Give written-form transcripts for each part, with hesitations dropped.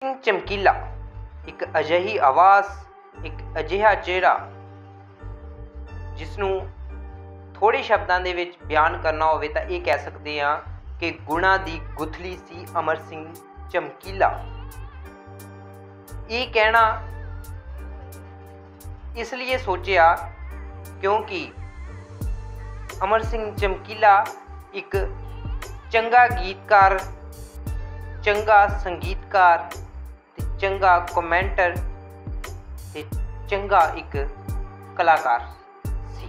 ਸਿੰਘ ਚਮਕੀਲਾ ਇੱਕ ਅਜਿਹੀ ਆਵਾਜ਼, ਇੱਕ ਅਜਿਹਾ ਚਿਹਰਾ ਜਿਸ ਨੂੰ ਥੋੜ੍ਹੇ ਸ਼ਬਦਾਂ ਦੇ ਵਿੱਚ ਬਿਆਨ ਕਰਨਾ ਹੋਵੇ ਤਾਂ ਇਹ ਕਹਿ ਸਕਦੇ ਹਾਂ ਕਿ ਗੁਣਾਂ ਦੀ ਗੁਥਲੀ ਸੀ ਅਮਰ ਸਿੰਘ ਚਮਕੀਲਾ। ਇਹ ਕਹਿਣਾ ਇਸ ਲਈ ਸੋਚਿਆ ਕਿਉਂਕਿ ਅਮਰ ਸਿੰਘ ਚਮਕੀਲਾ ਇੱਕ ਚੰਗਾ ਗੀਤਕਾਰ, ਚੰਗਾ ਸੰਗੀਤਕਾਰ ਤੇ ਚੰਗਾ ਕਮੈਂਟਰ ਤੇ ਚੰਗਾ ਇੱਕ ਕਲਾਕਾਰ ਸੀ।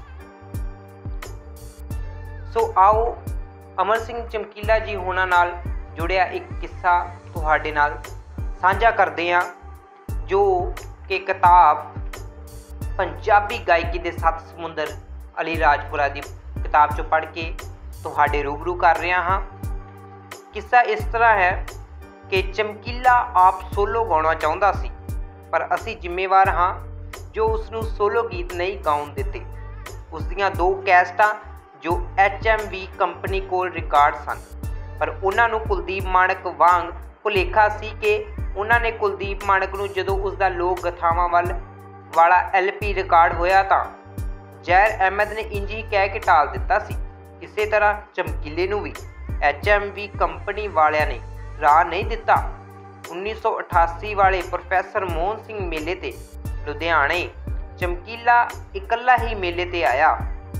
ਸੋ ਆਓ ਅਮਰ ਸਿੰਘ ਚਮਕੀਲਾ ਜੀ ਹੋਣਾ ਨਾਲ ਜੁੜਿਆ ਇੱਕ ਕਿੱਸਾ ਤੁਹਾਡੇ ਨਾਲ ਸਾਂਝਾ ਕਰਦੇ ਹਾਂ, ਜੋ ਕਿ ਕਿਤਾਬ ਪੰਜਾਬੀ ਗਾਇਕੀ ਦੇ 7 ਸਮੁੰਦਰ ਅਲੀ ਰਾਜਪੁਰਾ ਦੀ ਕਿਤਾਬ 'ਚੋਂ ਪੜ੍ਹ ਕੇ ਤੁਹਾਡੇ ਰੂਬਰੂ ਕਰ ਰਿਹਾ ਹਾਂ। ਕਿੱਸਾ ਇਸ ਤਰ੍ਹਾਂ ਹੈ ਕਿ ਚਮਕੀਲਾ ਆਪ ਸੋਲੋ ਗਾਉਣਾ ਚਾਹੁੰਦਾ ਸੀ, ਪਰ ਅਸੀਂ ਜ਼ਿੰਮੇਵਾਰ ਹਾਂ ਜੋ ਉਸ ਨੂੰ ਸੋਲੋ ਗੀਤ ਨਹੀਂ ਗਾਉਣ ਦਿੱਤੇ। ਉਸ ਦੀਆਂ 2 ਕੈਸਟਾਂ ਜੋ HMV ਕੰਪਨੀ ਕੋਲ ਰਿਕਾਰਡ ਸਨ, ਪਰ ਉਹਨਾਂ ਨੂੰ ਕੁਲਦੀਪ ਮਾਣਕ ਵਾਂਗ ਭੁਲੇਖਾ ਸੀ ਕਿ ਉਹਨਾਂ ਨੇ ਕੁਲਦੀਪ ਮਾਣਕ ਨੂੰ ਜਦੋਂ ਉਸ ਦਾ ਲੋਕ ਗਥਾਵਾਂ ਵਾਲਾ LP ਰਿਕਾਰਡ ਹੋਇਆ ਤਾਂ ਜ਼ਹਿਰ ਅਹਿਮਦ ਨੇ ਇੰਝ ਹੀ ਕਹਿ ਕੇ ਟਾਲ ਦਿੱਤਾ ਸੀ। ਇਸੇ ਤਰ੍ਹਾਂ ਚਮਕੀਲੇ ਨੂੰ ਵੀ HMV ਕੰਪਨੀ ਵਾਲਿਆਂ ਨੇ ਰਾਹ ਨਹੀਂ ਦਿੱਤਾ। 1988 ਵਾਲੇ ਪ੍ਰੋਫੈਸਰ ਮੋਹਨ ਸਿੰਘ ਮੇਲੇ 'ਤੇ ਲੁਧਿਆਣੇ ਚਮਕੀਲਾ ਇਕੱਲਾ ਹੀ ਮੇਲੇ 'ਤੇ ਆਇਆ।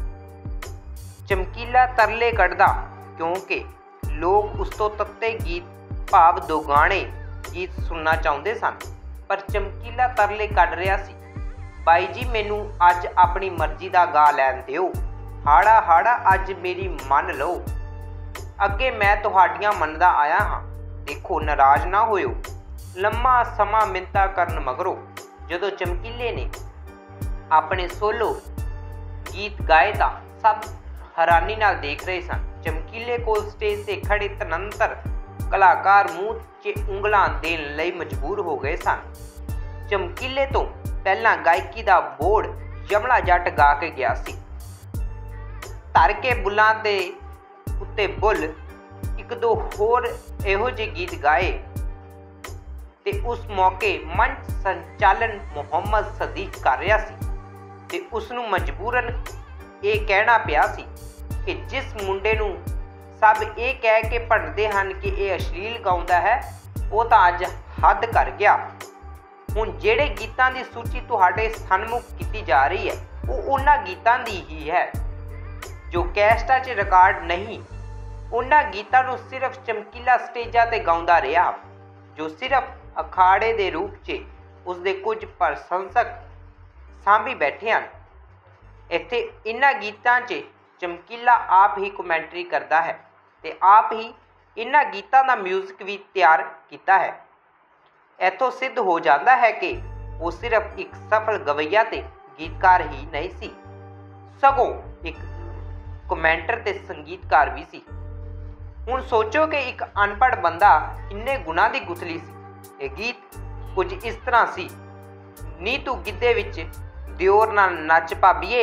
ਚਮਕੀਲਾ ਤਰਲੇ ਕੱਢਦਾ ਕਿਉਂਕਿ ਲੋਕ ਉਸ ਤੋਂ ਤੱਤੇ ਗੀਤ ਭਾਵ ਦੋਗਾਣੇ ਗੀਤ ਸੁਣਨਾ ਚਾਹੁੰਦੇ ਸਨ, ਪਰ ਚਮਕੀਲਾ ਤਰਲੇ ਕੱਢ ਰਿਹਾ ਸੀ, ਬਾਈ ਜੀ ਮੈਨੂੰ ਅੱਜ ਆਪਣੀ ਮਰਜ਼ੀ ਦਾ ਗਾ ਲੈਣ ਦਿਓ, ਹਾੜਾ ਹਾੜਾ ਅੱਜ ਮੇਰੀ ਮੰਨ ਲਓ, ਅੱਗੇ ਮੈਂ ਤੁਹਾਡੀਆਂ ਮੰਨਦਾ ਆਇਆ ਹਾਂ, ਦੇਖੋ ਨਾਰਾਜ਼ ਨਾ ਹੋਇਓ। ਲੰਮਾ ਸਮਾਂ ਮਿੰਨਤਾਂ ਕਰਨ ਮਗਰੋਂ ਜਦੋਂ ਚਮਕੀਲੇ ਨੇ ਆਪਣੇ ਸੋਲੋ ਗੀਤ ਗਾਏ ਤਾਂ ਸਭ ਹੈਰਾਨੀ ਨਾਲ ਦੇਖ ਰਹੇ ਸਨ। ਚਮਕੀਲੇ ਕੋਲ ਸਟੇਜ 'ਤੇ ਖੜੇ ਤਨੰਤਰ ਕਲਾਕਾਰ ਮੂੰਹ 'ਚ ਉਂਗਲਾਂ ਦੇਣ ਲਈ ਮਜਬੂਰ ਹੋ ਗਏ ਸਨ। ਚਮਕੀਲੇ ਤੋਂ ਪਹਿਲਾਂ ਗਾਇਕੀ ਦਾ ਬੋਰਡ ਯਮਲਾ ਜੱਟ ਗਾ ਕੇ ਗਿਆ ਸੀ। ਧਰ ਕੇ ਬੁੱਲਾਂ ਦੇ ਉੱਤੇ ਬੁੱਲ, 1-2 ਹੋਰ ਇਹੋ ਜਿਹੇ ਗੀਤ ਗਾਏ ਤੇ ਉਸ ਮੌਕੇ ਮੰਚ ਸੰਚਾਲਨ ਮੁਹੰਮਦ ਸਦੀਕ ਕਰ ਰਿਹਾ ਸੀ ਤੇ ਉਸ ਨੂੰ ਮਜਬੂਰਨ ਇਹ ਕਹਿਣਾ ਪਿਆ ਸੀ ਕਿ ਜਿਸ ਮੁੰਡੇ ਨੂੰ ਸਭ ਇਹ ਕਹਿ ਕੇ ਭੰਡਦੇ ਹਨ ਕਿ ਇਹ ਅਸ਼ਲੀਲ ਗਾਉਂਦਾ ਹੈ, ਉਹ ਤਾਂ ਅੱਜ ਹੱਦ ਕਰ ਗਿਆ। ਹੁਣ ਜਿਹੜੇ ਗੀਤਾਂ ਦੀ ਸੂਚੀ ਤੁਹਾਡੇ ਸਨਮੁਖ ਕੀਤੀ ਜਾ ਰਹੀ ਹੈ ਉਹ ਉਹਨਾਂ ਗੀਤਾਂ ਦੀ ਹੀ ਹੈ ਜੋ ਕੈਸਟਾਂ 'ਚ ਰਿਕਾਰਡ ਨਹੀਂ। ਉਹਨਾਂ ਗੀਤਾਂ ਨੂੰ ਸਿਰਫ ਚਮਕੀਲਾ ਸਟੇਜਾਂ 'ਤੇ ਗਾਉਂਦਾ ਰਿਹਾ, ਜੋ ਸਿਰਫ ਅਖਾੜੇ ਦੇ ਰੂਪ 'ਚ ਉਸਦੇ ਕੁਝ ਪ੍ਰਸ਼ੰਸਕ ਸਾਂਭੀ ਬੈਠੇ ਹਨ। ਇੱਥੇ ਇਹਨਾਂ ਗੀਤਾਂ 'ਚ ਚਮਕੀਲਾ ਆਪ ਹੀ ਕਮੈਂਟਰੀ ਕਰਦਾ ਹੈ ਤੇ ਆਪ ਹੀ ਇਹਨਾਂ ਗੀਤਾਂ ਦਾ ਮਿਊਜ਼ਿਕ ਵੀ ਤਿਆਰ ਕੀਤਾ ਹੈ। ਇੱਥੋਂ ਸਿੱਧ ਹੋ ਜਾਂਦਾ ਹੈ ਕਿ ਉਹ ਸਿਰਫ ਇੱਕ ਸਫਲ ਗਵਈਆ ਤੇ ਗੀਤਕਾਰ ਹੀ ਨਹੀਂ ਸੀ, ਸਗੋਂ ਇੱਕ ਕਮੈਂਟਰ ਤੇ ਸੰਗੀਤਕਾਰ ਵੀ ਸੀ। ਹੁਣ ਸੋਚੋ ਕਿ ਇੱਕ ਅਨਪੜ੍ਹ ਬੰਦਾ ਕਿੰਨੇ ਗੁਣਾਂ ਦੀ ਗੁਥਲੀ ਸੀ। ਇਹ ਗੀਤ ਕੁਝ ਇਸ ਤਰ੍ਹਾਂ ਸੀ, ਨੀ ਤੂੰ ਗਿੱਧੇ ਵਿੱਚ ਦਿਓਰ ਨਾਲ ਨੱਚ ਭਾਬੀਏ,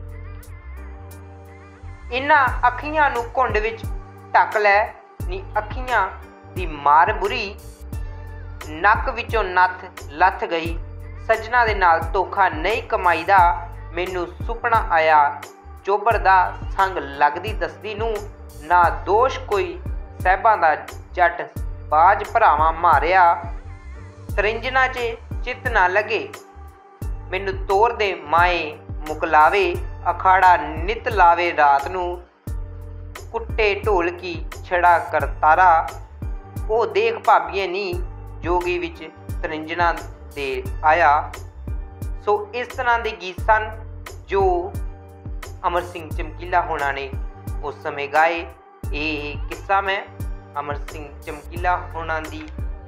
ਇਹਨਾਂ ਅੱਖੀਆਂ ਨੂੰ ਘੁੰਡ ਵਿੱਚ ਢੱਕ ਲੈ, ਨੀ ਅੱਖੀਆਂ ਦੀ ਮਾਰ ਬੁਰੀ, ਨੱਕ ਵਿੱਚੋਂ ਨੱਥ ਲੱਥ ਗਈ, ਸੱਜਣਾ ਦੇ ਨਾਲ ਧੋਖਾ ਨਹੀਂ ਕਮਾਈਦਾ, ਮੈਨੂੰ ਸੁਪਨਾ ਆਇਆ ਚੋਬਰ ਦਾ ਸੰਗ ਲੱਗਦੀ ਦਸਦੀ ਨੂੰ, ਨਾ ਦੋਸ਼ ਕੋਈ ਸਾਹਿਬਾਂ ਦਾ ਜੱਟ ਬਾਜ ਭਰਾਵਾਂ ਮਾਰਿਆ, ਤਰਿੰਜਨਾ 'ਚ ਚਿੱਤ ਨਾ ਲੱਗੇ, ਮੈਨੂੰ ਤੋਰ ਦੇ ਮਾਏ ਮੁਕਲਾਵੇ, ਅਖਾੜਾ ਨਿਤ ਲਾਵੇ ਰਾਤ ਨੂੰ, ਕੁੱਟੇ ਢੋਲਕੀ ਛੜਾ ਕਰਤਾਰਾ, ਉਹ ਦੇਖ ਭਾਬੀਏ ਨੀ ਜੋਗੀ ਵਿੱਚ ਤਰਿੰਜਨਾ ਦੇ ਆਇਆ। ਸੋ ਇਸ ਤਰ੍ਹਾਂ ਦੇ ਗੀਤ ਸਨ ਜੋ ਅਮਰ ਸਿੰਘ ਚਮਕੀਲਾ ਹੋਣਾ ਨੇ ਉਸ ਸਮੇਂ ਗਾਏ। ਇਹ ਕਿੱਸਾ ਮੈਂ ਅਮਰ ਸਿੰਘ ਚਮਕੀਲਾ ਹੋਣਾ ਦੀ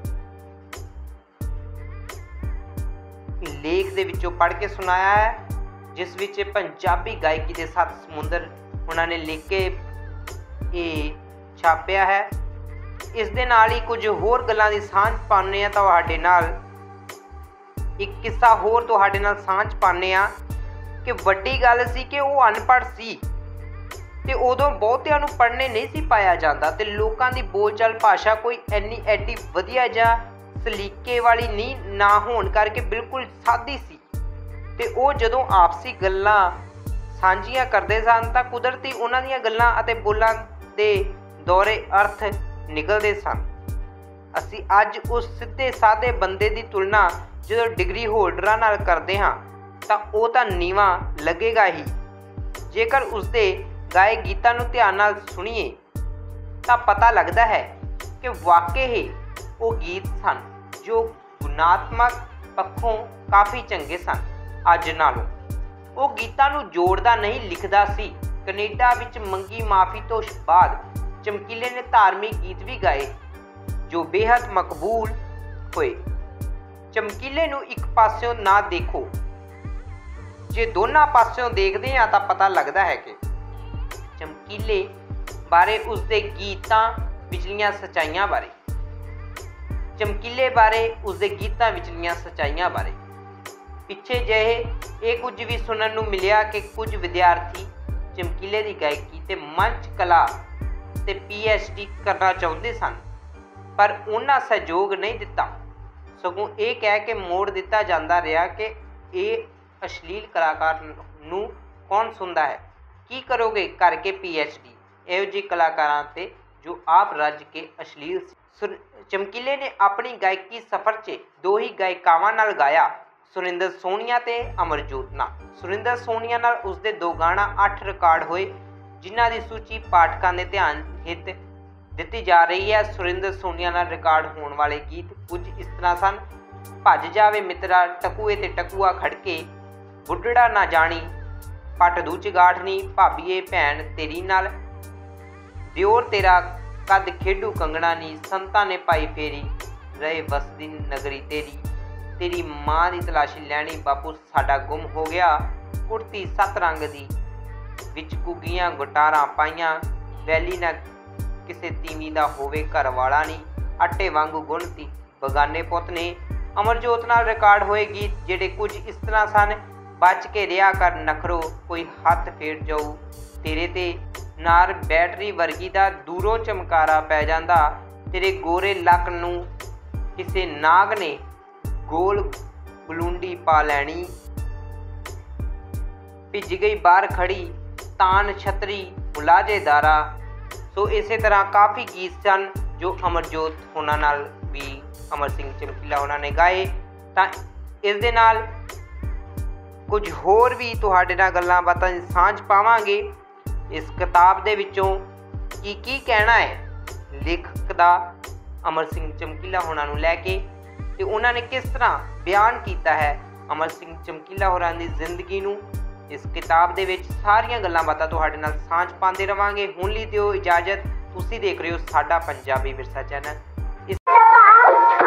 ਲੇਖ ਦੇ ਵਿੱਚੋਂ ਪੜ੍ਹ ਕੇ ਸੁਣਾਇਆ ਹੈ, ਜਿਸ ਵਿੱਚ ਪੰਜਾਬੀ ਗਾਇਕੀ ਦੇ 7 ਸਮੁੰਦਰ ਉਹਨਾਂ ਨੇ ਲਿਖ ਕੇ ਇਹ ਛਾਪਿਆ ਹੈ। ਇਸ ਦੇ ਨਾਲ ਹੀ ਕੁਝ ਹੋਰ ਗੱਲਾਂ ਦੀ ਸਾਂਝ ਪਾਉਂਦੇ ਹਾਂ ਤੁਹਾਡੇ ਨਾਲ। ਇੱਕ ਕਿੱਸਾ ਹੋਰ ਤੁਹਾਡੇ ਨਾਲ ਸਾਂਝ ਪਾਉਂਦੇ ਹਾਂ ਕਿ ਵੱਡੀ ਗੱਲ ਸੀ ਕਿ ਉਹ ਅਨਪੜ੍ਹ ਸੀ ਤੇ ਉਦੋਂ ਬਹੁਤਿਆਂ ਨੂੰ ਪੜ੍ਹਨੇ ਨਹੀਂ ਸੀ ਪਾਇਆ ਜਾਂਦਾ ਤੇ ਲੋਕਾਂ ਦੀ ਬੋਲਚਾਲ ਭਾਸ਼ਾ ਕੋਈ ਐਡੀ ਵਧੀਆ ਜਾਂ ਸਲੀਕੇ ਵਾਲੀ ਨਹੀਂ ਨਾ ਹੋਣ ਕਰਕੇ ਬਿਲਕੁਲ ਸਾਦੀ ਸੀ ਤੇ ਉਹ ਜਦੋਂ ਆਪਸੀ ਗੱਲਾਂ ਸਾਂਝੀਆਂ ਕਰਦੇ ਸਨ ਤਾਂ ਕੁਦਰਤੀ ਉਹਨਾਂ ਦੀਆਂ ਗੱਲਾਂ ਅਤੇ ਬੋਲਾਂ ਦੇ ਦੋਹਰੇ ਅਰਥ ਨਿਕਲਦੇ ਸਨ। ਅਸੀਂ ਅੱਜ ਉਸ ਸਿੱਧੇ ਸਾਦੇ ਬੰਦੇ ਦੀ ਤੁਲਨਾ ਜਦੋਂ ਡਿਗਰੀ ਹੋਲਡਰਾਂ ਨਾਲ ਕਰਦੇ ਹਾਂ ਤਾਂ ਉਹ ਤਾਂ ਨੀਵਾਂ ਲੱਗੇਗਾ ਹੀ। ਜੇਕਰ ਉਸਦੇ ਗਾਏ ਗੀਤਾਂ ਨੂੰ ਧਿਆਨ ਨਾਲ ਸੁਣੀਏ ਤਾਂ ਪਤਾ ਲੱਗਦਾ ਹੈ ਕਿ ਵਾਕਈ ਹੀ ਉਹ ਗੀਤ ਸਨ ਜੋ ਗੁਣਾਤਮਕ ਪੱਖੋਂ ਕਾਫੀ ਚੰਗੇ ਸਨ। ਅੱਜ ਨਾਲੋਂ ਉਹ ਗੀਤਾਂ ਨੂੰ ਜੋੜਦਾ ਨਹੀਂ ਲਿਖਦਾ ਸੀ। ਕੈਨੇਡਾ ਵਿੱਚ ਮੰਗੀ ਮਾਫੀ ਤੋਂ ਬਾਅਦ ਚਮਕੀਲੇ ਨੇ ਧਾਰਮਿਕ ਗੀਤ ਵੀ ਗਾਏ ਜੋ ਬੇਹੱਦ ਮਕਬੂਲ ਹੋਏ। ਚਮਕੀਲੇ ਨੂੰ ਇੱਕ ਪਾਸਿਓਂ ਨਾ ਦੇਖੋ, ਜੇ ਦੋਨਾਂ ਪਾਸਿਓਂ ਦੇਖਦੇ ਹਾਂ ਤਾਂ ਪਤਾ ਲੱਗਦਾ ਹੈ ਕਿ ਚਮਕੀਲੇ ਬਾਰੇ ਉਸਦੇ ਗੀਤਾਂ ਵਿਚਲੀਆਂ ਸੱਚਾਈਆਂ ਬਾਰੇ ਪਿੱਛੇ ਜਿਹੇ ਇਹ ਕੁਝ ਵੀ ਸੁਣਨ ਨੂੰ ਮਿਲਿਆ ਕਿ ਕੁਝ ਵਿਦਿਆਰਥੀ ਚਮਕੀਲੇ ਦੀ ਗਾਇਕੀ ਤੇ ਮੰਚ ਕਲਾ ਤੇ PhD ਕਰਨਾ ਚਾਹੁੰਦੇ ਸਨ, ਪਰ ਉਹਨਾਂ ਸਹਿਯੋਗ ਨਹੀਂ ਦਿੱਤਾ। ਸਗੋਂ ਇਹ ਕਹਿ ਕੇ ਮੋੜ ਦਿੱਤਾ ਜਾਂਦਾ ਰਿਹਾ ਕਿ ਇਹ ਅਸ਼ਲੀਲ ਕਲਾਕਾਰ ਨੂੰ ਕੌਣ ਸੁਣਦਾ ਹੈ, ਕੀ ਕਰੋਗੇ ਕਰਕੇ PhD ਇਹੋ ਜਿਹੇ ਕਲਾਕਾਰਾਂ 'ਤੇ ਜੋ ਆਪ ਰੱਜ ਕੇ ਅਸ਼ਲੀਲ ਸੀ। ਚਮਕੀਲੇ ਨੇ ਆਪਣੀ ਗਾਇਕੀ ਸਫ਼ਰ 'ਚ ਦੋ ਹੀ ਗਾਇਕਾਵਾਂ ਨਾਲ ਗਾਇਆ, ਸੁਰਿੰਦਰ ਸੋਨੀਆ ਤੇ ਅਮਰਜੋਤ ਨਾਲ। ਸੁਰਿੰਦਰ ਸੋਨੀਆ ਨਾਲ ਉਸਦੇ 2 ਗਾਣਾ 8 ਰਿਕਾਰਡ ਹੋਏ, ਜਿਨ੍ਹਾਂ ਦੀ ਸੂਚੀ ਪਾਠਕਾਂ ਦੇ ਧਿਆਨ ਹਿੱਤ ਦਿੱਤੀ ਜਾ ਰਹੀ ਹੈ। ਸੁਰਿੰਦਰ ਸੋਨੀਆ ਨਾਲ ਰਿਕਾਰਡ ਹੋਣ ਵਾਲੇ ਗੀਤ ਕੁਝ ਇਸ ਤਰ੍ਹਾਂ ਸਨ: ਭੱਜ ਜਾਵੇ ਮਿੱਤਰਾ, ਟਕੂਏ ਤੇ ਟਕੂਆ ਖੜਕੇ, ਬੁੱਢੜਾ ਨਾ ਜਾਣੀ, ਪੱਟ ਦੂ ਚਗਾਠਨੀ, ਭਾਬੀਏ ਭੈਣ ਤੇਰੀ ਨਾਲ, ਦਿਓਰ ਤੇਰਾ ਕੱਦ ਖੇਡੂ ਕੰਗਣਾ ਨੀ, ਸੰਤਾਂ ਨੇ ਪਾਈ ਫੇਰੀ, ਰਹੇ ਵਸਦੀ ਨਗਰੀ ਤੇਰੀ, ਤੇਰੀ ਮਾਂ ਦੀ ਤਲਾਸ਼ੀ ਲੈਣੀ, ਬਾਪੂ ਸਾਡਾ ਗੁੰਮ ਹੋ ਗਿਆ, ਕੁੜਤੀ 7 ਰੰਗ ਦੀ, ਵਿੱਚ ਕੁੱਗੀਆਂ ਗੁਟਾਰਾਂ ਪਾਈਆਂ, ਵੈਲੀ ਨਾ ਕਿਸੇ ਤੀਵੀਂ ਦਾ ਹੋਵੇ ਘਰ ਵਾਲਾ ਨਹੀਂ, ਆਟੇ ਵਾਂਗੂ ਗੁੰਨਤੀ ਬਗਾਨੇ ਪੁੱਤ ਨੇ। ਅਮਰਜੋਤ ਨਾਲ ਰਿਕਾਰਡ ਹੋਏ ਗੀਤ ਜਿਹੜੇ ਕੁਝ ਇਸ ਤਰ੍ਹਾਂ ਸਨ: ਬਚ ਕੇ ਰਿਹਾ ਕਰ ਨਖਰੋ, ਕੋਈ ਹੱਥ ਫੇਰ ਜਾਊ ਤੇਰੇ ਤੇ, ਨਾਰ ਬੈਟਰੀ ਵਰਗੀ ਦਾ ਦੂਰੋਂ ਚਮਕਾਰਾ ਪੈ ਜਾਂਦਾ, ਤੇਰੇ ਗੋਰੇ ਲੱਕ ਨੂੰ ਕਿਸੇ ਨਾਗ ਨੇ ਗੋਲ ਗਲੂੰਡੀ ਪਾ ਲੈਣੀ, ਭਿੱਜ ਗਈ ਬਾਹਰ ਖੜੀ ਤਾਨ ਛਤਰੀ ਮੁਲਾਜੇਦਾਰਾ। ਸੋ ਇਸੇ ਤਰ੍ਹਾਂ ਕਾਫੀ ਗੀਤ ਸਨ ਜੋ ਅਮਰਜੋਤ ਉਹਨਾਂ ਨਾਲ ਵੀ ਅਮਰ ਸਿੰਘ ਚਮਕੀਲਾ ਉਹਨਾਂ ਨੇ ਗਾਏ। ਤਾਂ ਇਸ ਦੇ ਨਾਲ ਕੁਝ ਹੋਰ ਵੀ ਤੁਹਾਡੇ ਨਾਲ ਗੱਲਾਂ ਬਾਤਾਂ ਦੀ ਸਾਂਝ ਪਾਵਾਂਗੇ। ਇਸ ਕਿਤਾਬ ਦੇ ਵਿੱਚੋਂ ਕੀ ਕਹਿਣਾ ਹੈ ਲੇਖਕ ਦਾ ਅਮਰ ਸਿੰਘ ਚਮਕੀਲਾ ਹੋਰਾਂ ਨੂੰ ਲੈ ਕੇ, ਤੇ ਉਹਨਾਂ ਨੇ ਕਿਸ ਤਰ੍ਹਾਂ ਬਿਆਨ ਕੀਤਾ ਹੈ ਅਮਰ ਸਿੰਘ ਚਮਕੀਲਾ ਹੋਰਾਂ ਦੀ ਜ਼ਿੰਦਗੀ ਨੂੰ। ਇਸ ਕਿਤਾਬ ਦੇ ਵਿੱਚ ਸਾਰੀਆਂ ਗੱਲਾਂ ਬਾਤਾਂ ਤੁਹਾਡੇ ਨਾਲ ਸਾਂਝ ਪਾਉਂਦੇ ਰਵਾਂਗੇ। ਹੁਣ ਲਈ ਦਿਓ ਇਜਾਜ਼ਤ। ਤੁਸੀਂ ਦੇਖ ਰਹੇ ਹੋ ਸਾਡਾ ਪੰਜਾਬੀ ਵਿਰਸਾ ਚੈਨਲ।